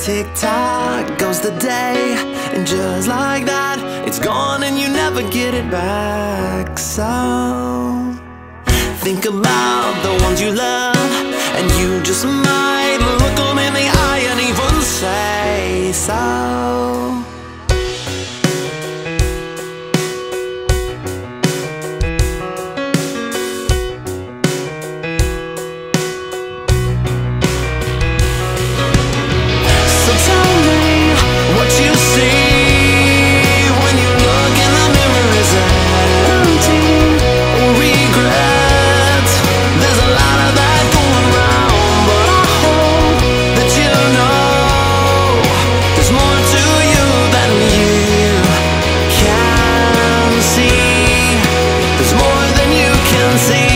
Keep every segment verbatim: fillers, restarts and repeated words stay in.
Tick-tock goes the day, and just like that, it's gone and you never get it back. So think about the ones you love, and you just might look them in the eye and even say so. So tell me what you see when you look in the mirror. Is it empty or regret? There's a lot of that going round, but I hope that you know there's more to you than you can see. There's more than you can see.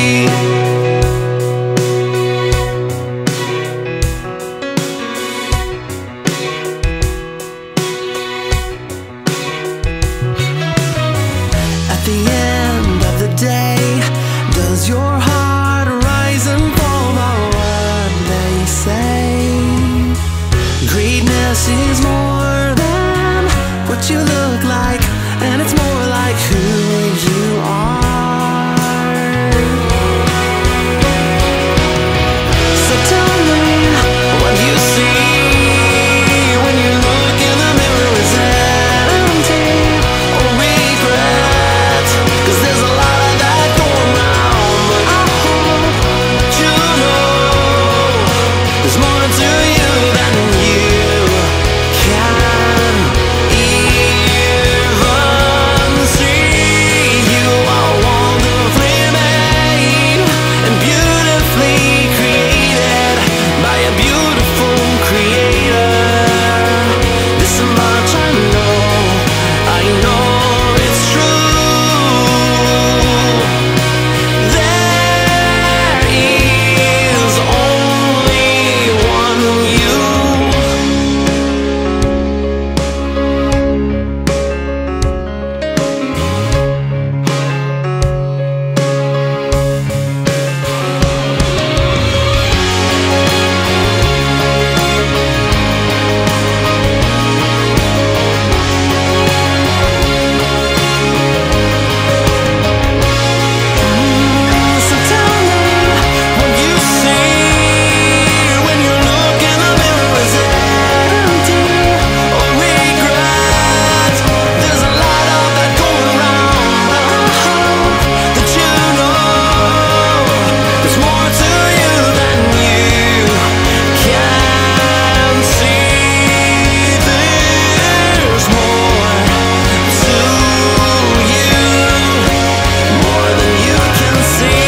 At the end of the day, does your heart rise and fall by what they say? Greatness is more than what you look like, and it's more like who you are. So tell me what you see when you look in the mirror. Is it empty or regret? 'Cause there's a lot of that going round, but I hope that you know there's more to you than you can even see. You are wonderfully made and beautifully created by a beautiful creator. This much I know, I know it's true. There is only one you. So tell me what you see when you look in the mirror. Is it empty or regret? There's a lot of that going round, but I hope that you know there's more to you than you can see. There's more to you, more than you can see.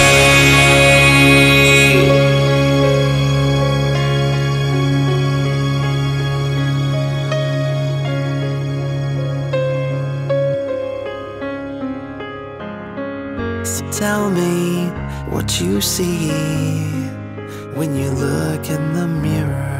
So tell me what you see when you look in the mirror.